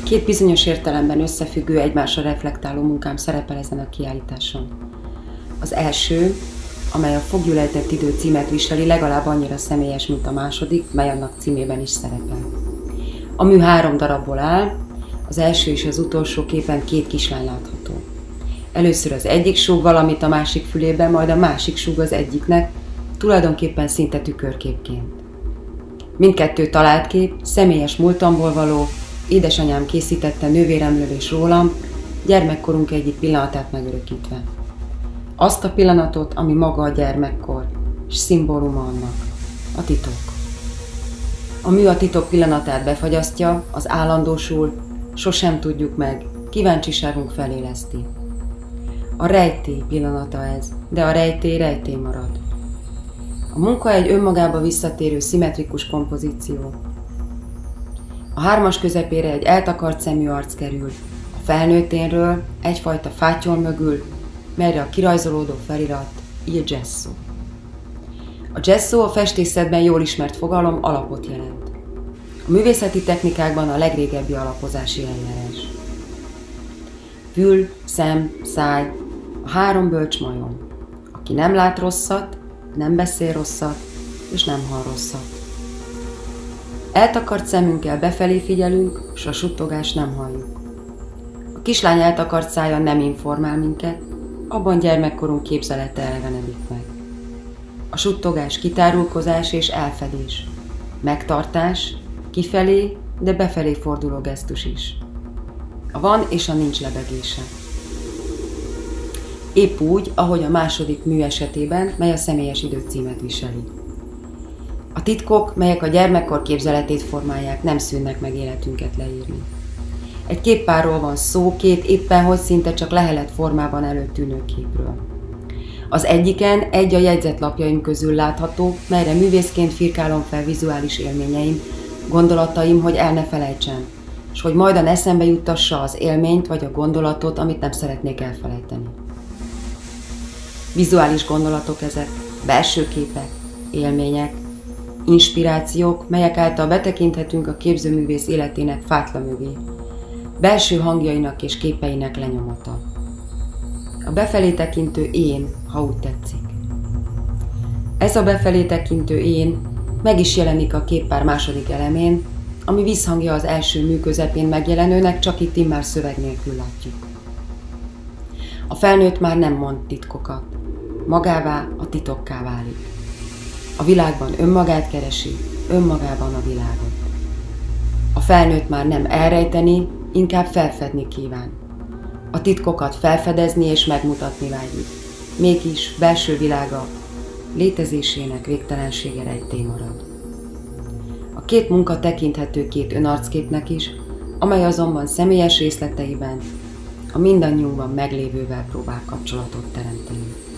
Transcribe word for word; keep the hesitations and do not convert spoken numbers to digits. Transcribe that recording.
Két bizonyos értelemben összefüggő, egymásra reflektáló munkám szerepel ezen a kiállításon. Az első, amely a Foggyulejtett idő címet viseli, legalább annyira személyes, mint a második, mely annak címében is szerepel. A mű három darabból áll, az első és az utolsó képen két kislány látható. Először az egyik súg valamit a másik fülében, majd a másik súg az egyiknek, tulajdonképpen szinte tükörképként. Mindkettő talált kép, személyes múltamból való, édesanyám készítette nővéremről és rólam, gyermekkorunk egyik pillanatát megörökítve. Azt a pillanatot, ami maga a gyermekkor, és szimbóluma annak, a titok. A mű a titok pillanatát befagyasztja, az állandósul, sosem tudjuk meg, kíváncsiságunk feléleszti. A rejtély pillanata ez, de a rejtély rejtély marad. A munka egy önmagába visszatérő szimmetrikus kompozíció. A hármas közepére egy eltakart szemű arc kerül, a felnőtténről egyfajta fátyol mögül, melyre a kirajzolódó felirat Il Gesso. A gesso a festészetben jól ismert fogalom, alapot jelent. A művészeti technikákban a legrégebbi alapozási eljárás. Fül, szem, száj, a három bölcs majom, aki nem lát rosszat, nem beszél rosszat, és nem hall rosszat. Eltakart szemünkkel befelé figyelünk, s a suttogást nem halljuk. A kislány eltakart szája nem informál minket, abban gyermekkorunk képzelete elevenedik meg. A suttogás kitárulkozás és elfedés, megtartás, kifelé, de befelé forduló gesztus is. A van és a nincs lebegése. Épp úgy, ahogy a második mű esetében, mely a Személyes idő címet viseli. A titkok, melyek a gyermekkor képzeletét formálják, nem szűnnek meg életünket leírni. Egy képpárról van szó, két éppen hogy szinte csak lehelet formában előttűnő képről. Az egyiken egy a jegyzetlapjaim közül látható, melyre művészként firkálom fel vizuális élményeim, gondolataim, hogy el ne felejtsem, és hogy majdan eszembe juttassa az élményt vagy a gondolatot, amit nem szeretnék elfelejteni. Vizuális gondolatok ezek, belső képek, élmények, inspirációk, melyek által betekinthetünk a képzőművész életének fátla mögé, belső hangjainak és képeinek lenyomata. A befelé tekintő én, ha úgy tetszik. Ez a befelé tekintő én meg is jelenik a képpár második elemén, ami visszhangja az első mű közepén megjelenőnek, csak itt immár szöveg nélkül látjuk. A felnőtt már nem mond titkokat, magává a titokká válik. A világban önmagát keresi, önmagában a világot. A felnőtt már nem elrejteni, inkább felfedni kíván. A titkokat felfedezni és megmutatni vágyik. Mégis belső világa, létezésének végtelensége rejtély marad. A két munka tekinthető két önarcképnek is, amely azonban személyes részleteiben a mindannyiunkban meglévővel próbál kapcsolatot teremteni.